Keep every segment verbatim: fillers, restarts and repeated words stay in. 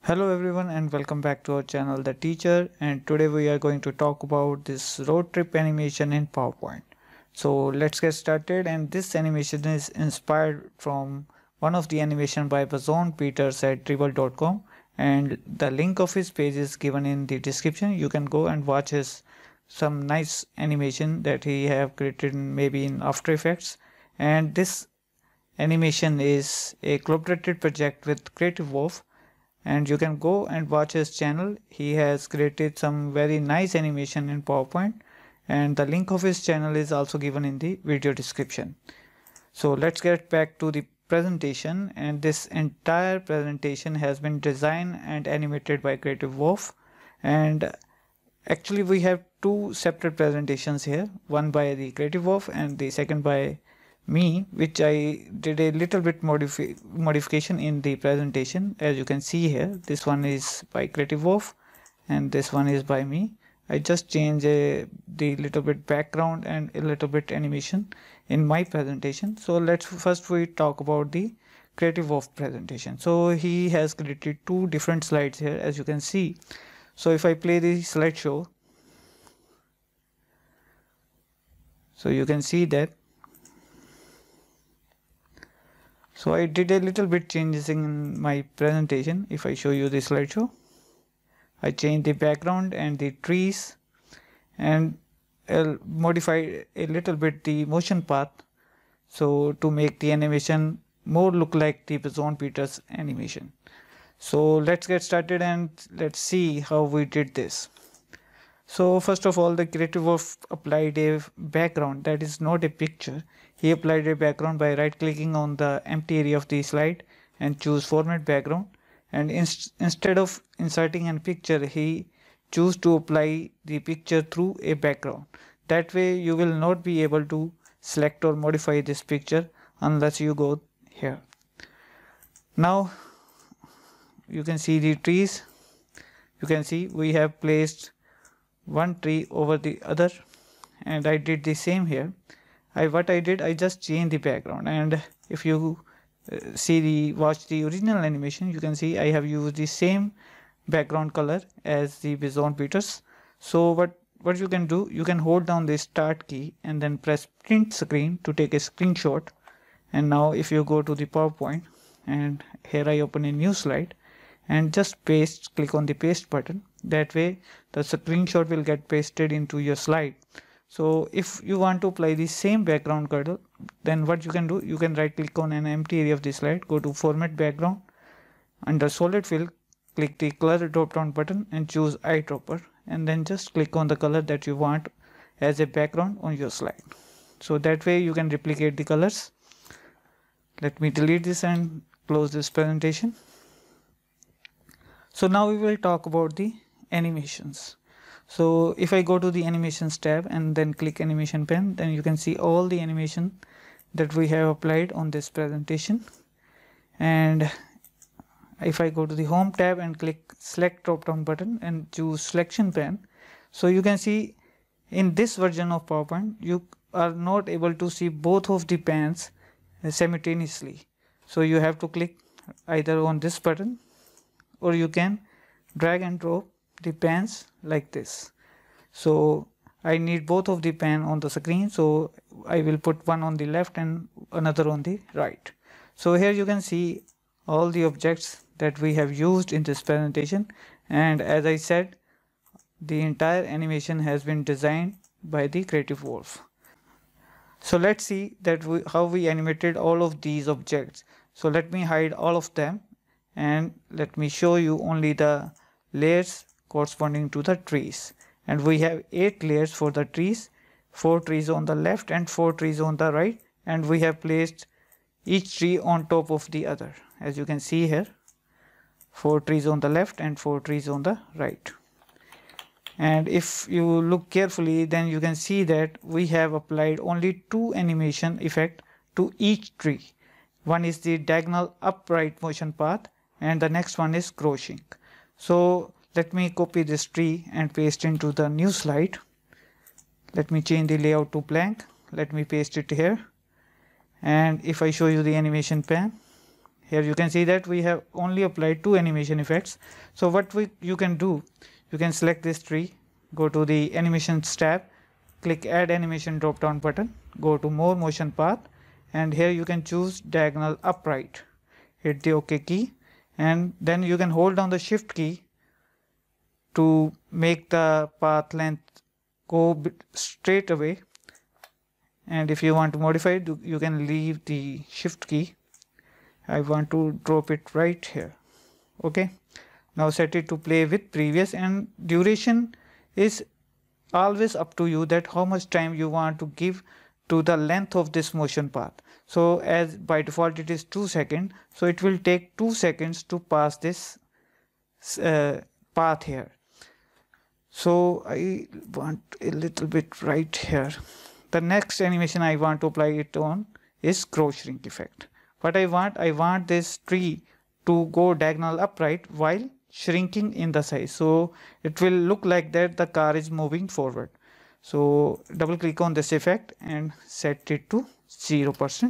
Hello everyone and welcome back to our channel The Teacher, and today we are going to talk about this road trip animation in PowerPoint. So let's get started, and this animation is inspired from one of the animation by Bazon Peters at dribble dot com, and the link of his page is given in the description. You can go and watch his some nice animation that he have created maybe in After Effects. And this animation is a collaborated project with Creative Wolf, and you can go and watch his channel. He has created some very nice animation in PowerPoint, and the link of his channel is also given in the video description. So let's get back to the presentation, and this entire presentation has been designed and animated by Creative Wolf. And actually we have two separate presentations here, one by the Creative Wolf and the second by me, which I did a little bit modifi modification in the presentation. As you can see here, this one is by Creative Wolf and this one is by me. I just changed a, the little bit background and a little bit animation in my presentation. So let's first we talk about the Creative Wolf presentation. So he has created two different slides here, as you can see. So if I play the slideshow, so you can see that. So I did a little bit changes in my presentation. If I show you the slideshow, I changed the background and the trees, and I'll modify a little bit the motion path, so to make the animation more look like the Bazon Peters animation. So let's get started and let's see how we did this. So first of all, the Creative Wolf applied a background that is not a picture. He applied a background by right clicking on the empty area of the slide and choose format background, and inst instead of inserting a picture, he choose to apply the picture through a background. That way you will not be able to select or modify this picture unless you go here. Now you can see the trees. You can see we have placed one tree over the other, and I did the same here. I what I did, I just changed the background, and if you uh, see the watch the original animation, you can see I have used the same background color as the Bazon Peters. So what what you can do, you can hold down the start key and then press print screen to take a screenshot. And now if you go to the PowerPoint, and here I open a new slide and just paste, click on the paste button. That way the screenshot will get pasted into your slide. So if you want to apply the same background color, then what you can do, you can right click on an empty area of the slide, go to format background, under solid fill, click the color drop down button and choose eyedropper, and then just click on the color that you want as a background on your slide. So that way you can replicate the colors. Let me delete this and close this presentation. So now we will talk about the animations. So if I go to the animations tab and then click animation pen, then you can see all the animation that we have applied on this presentation. And if I go to the home tab and click select drop down button and choose selection pen, so you can see in this version of PowerPoint you are not able to see both of the pans simultaneously. So you have to click either on this button, or you can drag and drop the pans like this. So I need both of the pan on the screen, so I will put one on the left and another on the right. So here you can see all the objects that we have used in this presentation, and as I said, the entire animation has been designed by the Creative Wolf. So let's see that we, how we animated all of these objects. So let me hide all of them and let me show you only the layers corresponding to the trees. And we have eight layers for the trees, four trees on the left and four trees on the right, and we have placed each tree on top of the other. As you can see here, four trees on the left and four trees on the right. And if you look carefully, then you can see that we have applied only two animation effect to each tree. One is the diagonal upright motion path, and the next one is crossing. So let me copy this tree and paste into the new slide. Let me change the layout to blank. Let me paste it here. And if I show you the animation pan, Here you can see that we have only applied two animation effects. So what we you can do, you can select this tree, go to the animations tab, click add animation drop down button, go to more motion path, and here you can choose diagonal upright. Hit the OK key, and then you can hold down the shift key to make the path length go straight away. And if you want to modify it, you can leave the shift key. I want to drop it right here. Okay, now set it to play with previous, and duration is always up to you, that how much time you want to give to the length of this motion path. So as by default it is two seconds, so it will take two seconds to pass this uh, path here. So I want a little bit right here. The next animation I want to apply it on is grow shrink effect. What I want, I want this tree to go diagonal upright while shrinking in the size. So it will look like that the car is moving forward. So double click on this effect and set it to zero percent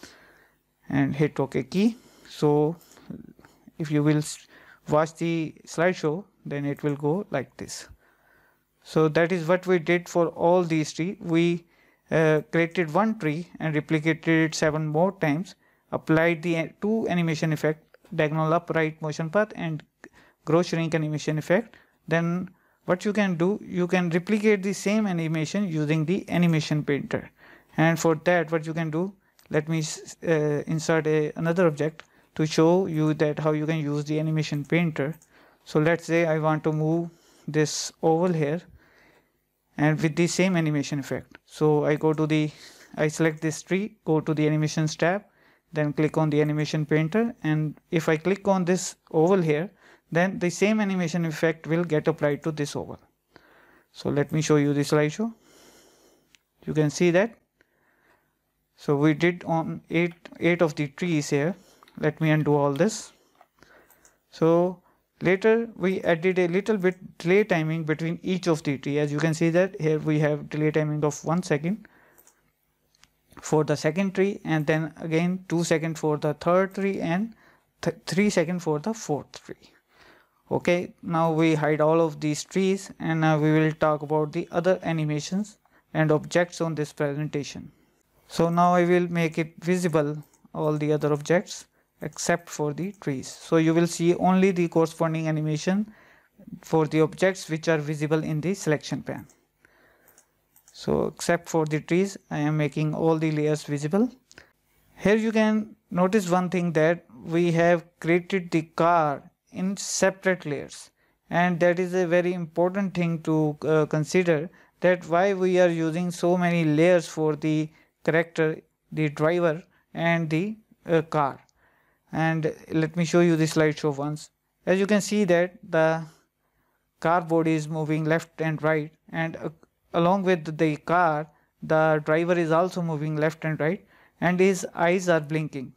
and hit OK key. So if you will watch the slideshow, then it will go like this. So that is what we did for all these trees. We uh, created one tree and replicated it seven more times, applied the two animation effect, diagonal upright motion path and grow shrink animation effect. Then what you can do, you can replicate the same animation using the animation painter. And for that, what you can do, let me uh, insert a, another object to show you that how you can use the animation painter. So let's say I want to move this oval here and with the same animation effect. So I go to the, I select this tree, go to the animations tab, then click on the animation painter, and if I click on this oval here, then the same animation effect will get applied to this oval. So let me show you the slideshow. You can see that. So we did on eight, eight of the trees here. Let me undo all this. So later we added a little bit delay timing between each of the tree. As you can see that here we have delay timing of one second for the second tree, and then again two seconds for the third tree, and th three seconds for the fourth tree. Okay, now we hide all of these trees, and now we will talk about the other animations and objects on this presentation. So now I will make it visible, all the other objects except for the trees. So you will see only the corresponding animation for the objects which are visible in the selection pane. So except for the trees, I am making all the layers visible. Here you can notice one thing, that we have created the car in separate layers, and that is a very important thing to uh, consider, that why we are using so many layers for the character, the driver and the uh, car. And let me show you the slideshow once. As you can see that the car body is moving left and right, and uh, along with the car, the driver is also moving left and right, and his eyes are blinking.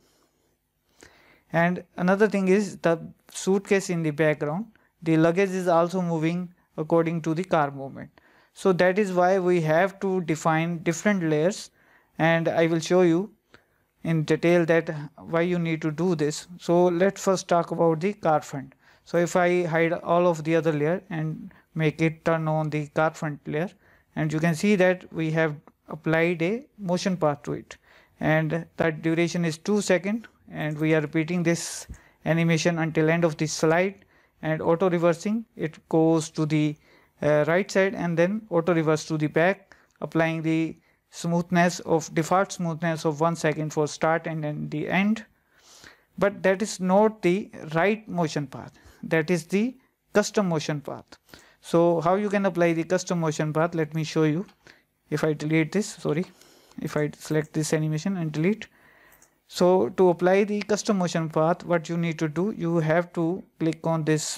And another thing is the suitcase in the background, the luggage is also moving according to the car movement. So that is why we have to define different layers, and I will show you in detail that why you need to do this. So let's first talk about the car front. So if I hide all of the other layer and make it turn on the car front layer, and you can see that we have applied a motion path to it, and that duration is two seconds, and we are repeating this animation until end of the slide, and auto reversing it goes to the uh, right side and then auto reverse to the back, applying the smoothness of default smoothness of one second for start and then the end. But that is not the right motion path, that is the custom motion path. So how you can apply the custom motion path, let me show you. If I delete this, sorry, if I select this animation and delete. So to apply the custom motion path, what you need to do, you have to click on this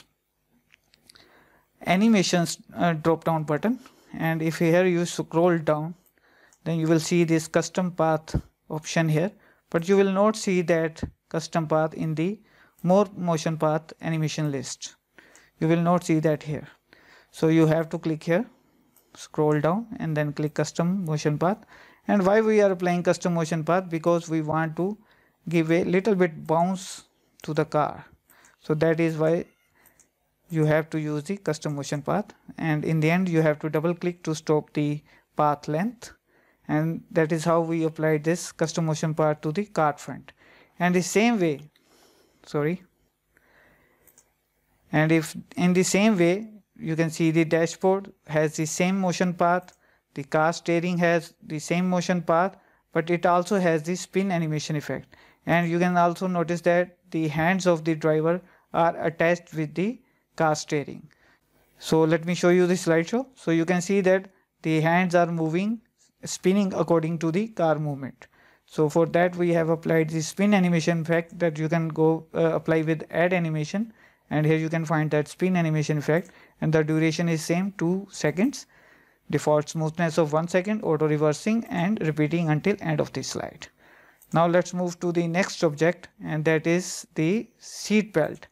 animations uh, drop down button, and if here you scroll down, then you will see this custom path option here, but you will not see that custom path in the more motion path animation list. You will not see that here. So you have to click here, scroll down, and then click custom motion path. And why we are applying custom motion path? Because we want to give a little bit bounce to the car. So that is why you have to use the custom motion path, and in the end you have to double click to stop the path length, and that is how we applied this custom motion path to the car front. And the same way, sorry, and if in the same way you can see the dashboard has the same motion path, the car steering has the same motion path, but it also has the spin animation effect. And you can also notice that the hands of the driver are attached with the car steering. So let me show you the slideshow. So you can see that the hands are moving, spinning according to the car movement. So for that we have applied the spin animation effect that you can go uh, apply with add animation, and here you can find that spin animation effect, and the duration is same two seconds, default smoothness of one second, auto reversing and repeating until end of the slide. Now let's move to the next object, and that is the seat belt.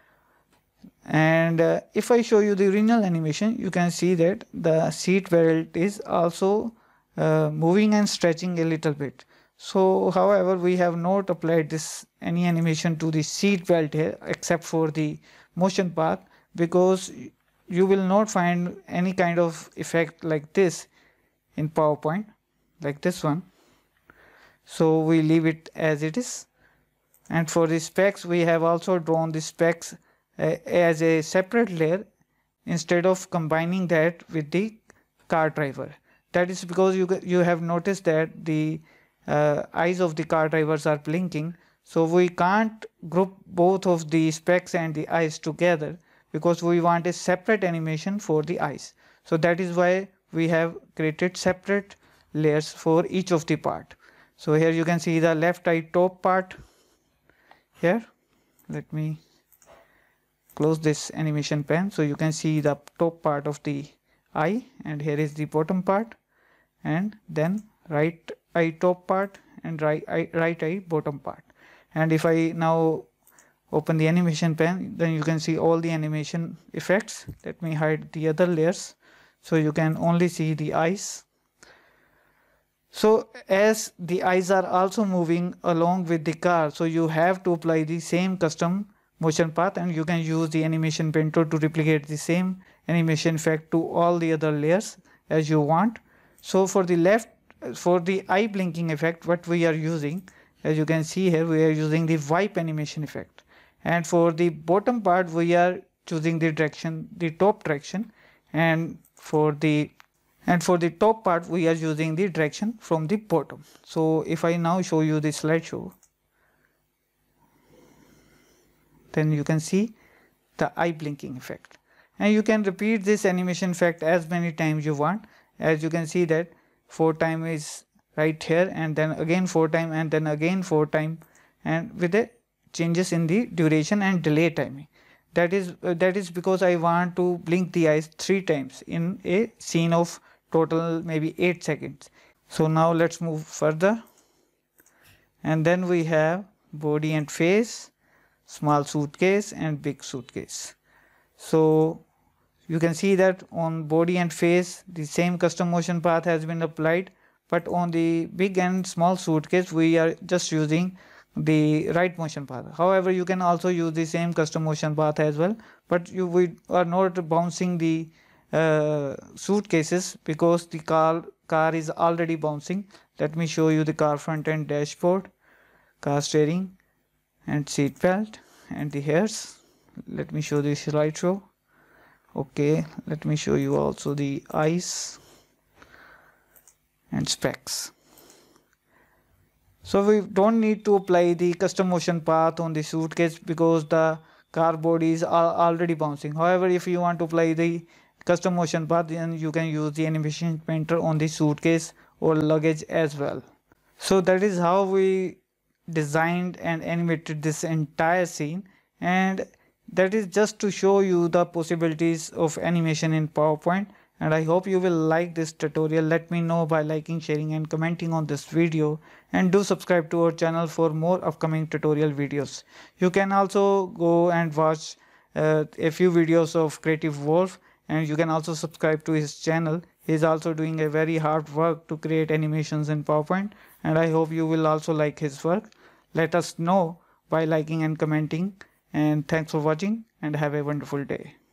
And uh, if I show you the original animation, you can see that the seat belt is also uh, moving and stretching a little bit. So however, we have not applied this any animation to the seat belt here except for the motion path, because you will not find any kind of effect like this in PowerPoint, like this one. So we leave it as it is. And for the specs, we have also drawn the specs uh, as a separate layer instead of combining that with the car driver. That is because you you have noticed that the uh, eyes of the car drivers are blinking. So we can't group both of the specs and the eyes together, because we want a separate animation for the eyes. So that is why we have created separate layers for each of the part. So here you can see the left eye top part here. Let me close this animation pane so you can see the top part of the eye, and here is the bottom part, and then right eye top part and right eye, right eye bottom part. And if I now open the animation pane, then you can see all the animation effects. Let me hide the other layers so you can only see the eyes. So as the eyes are also moving along with the car, so you have to apply the same custom motion path, and you can use the animation painter to replicate the same animation effect to all the other layers as you want. So for the left, for the eye blinking effect, what we are using, as you can see here, we are using the wipe animation effect. And for the bottom part, we are choosing the direction, the top direction, and for the and for the top part, we are using the direction from the bottom. So if I now show you the slideshow, then you can see the eye blinking effect. And you can repeat this animation effect as many times you want. As you can see that four time is right here, and then again four time, and then again four time, and with the changes in the duration and delay timing. That is uh, that is because I want to blink the eyes three times in a scene of total maybe eight seconds. So now let's move further, and then we have body and face, small suitcase and big suitcase. So you can see that on body and face the same custom motion path has been applied, but on the big and small suitcase we are just using the right motion path. However, you can also use the same custom motion path as well, but you we are not bouncing the uh, suitcases because the car car is already bouncing. Let me show you the car front end dashboard, car steering and seat belt and the hairs. Let me show the slideshow. Okay, let me show you also the eyes and specs. So we don't need to apply the custom motion path on the suitcase because the car bodies are already bouncing. However, if you want to apply the custom motion path, then you can use the animation painter on the suitcase or luggage as well. So that is how we designed and animated this entire scene, and that is just to show you the possibilities of animation in PowerPoint. And I hope you will like this tutorial. Let me know by liking, sharing and commenting on this video, and do subscribe to our channel for more upcoming tutorial videos. You can also go and watch uh, a few videos of Creative Wolf, and you can also subscribe to his channel. He is also doing a very hard work to create animations in PowerPoint, and I hope you will also like his work. Let us know by liking and commenting. And thanks for watching and have a wonderful day.